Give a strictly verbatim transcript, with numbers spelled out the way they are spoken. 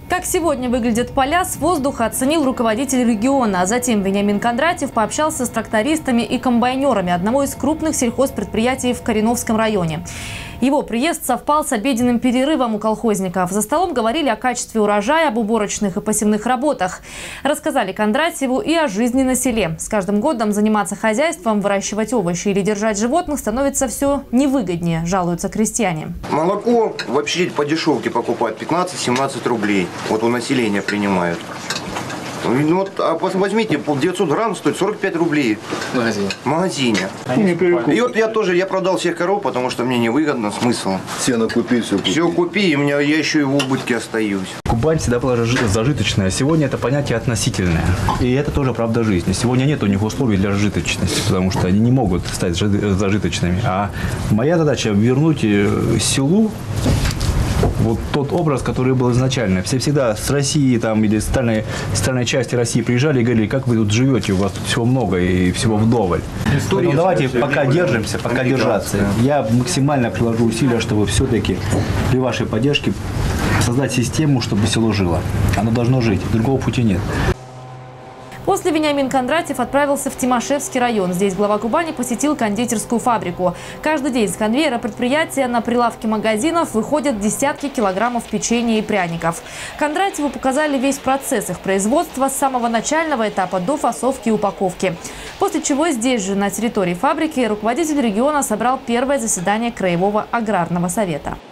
Как сегодня выглядят поля, с воздуха оценил руководитель региона. А затем Вениамин Кондратьев пообщался с трактористами и комбайнерами одного из крупных сельхозпредприятий в Кореновском районе. Его приезд совпал с обеденным перерывом у колхозников. За столом говорили о качестве урожая, об уборочных и посевных работах. Рассказали Кондратьеву и о жизни на селе. С каждым годом заниматься хозяйством, выращивать овощи или держать животных становится все невыгоднее, жалуются крестьяне. Молоко вообще по дешевке покупают пятнадцать-семнадцать рублей. Вот у населения принимают. Ну, вот, а возьмите, девятьсот грамм стоит сорок пять рублей в магазине. В магазине. И вот я тоже, я продал всех коров, потому что мне невыгодно, смысл. Сено купи, все купи. Все купи, и у меня, я еще и в убытке остаюсь. Кубань всегда была зажиточная. Сегодня это понятие относительное. И это тоже правда жизни. Сегодня нет у них условий для зажиточности, потому что они не могут стать зажиточными. А моя задача вернуть селу вот тот образ, который был изначально. Все всегда с России там, или с стальной, стальной части России приезжали и говорили, как вы тут живете, у вас тут всего много и всего вдоволь. Поэтому давайте пока держимся, пока держаться. Я максимально приложу усилия, чтобы все-таки при вашей поддержке создать систему, чтобы село жило. Оно должно жить, другого пути нет. После Вениамин Кондратьев отправился в Тимошевский район. Здесь глава Кубани посетил кондитерскую фабрику. Каждый день с конвейера предприятия на прилавки магазинов выходят десятки килограммов печенья и пряников. Кондратьеву показали весь процесс их производства с самого начального этапа до фасовки и упаковки. После чего здесь же, на территории фабрики, руководитель региона собрал первое заседание Краевого аграрного совета.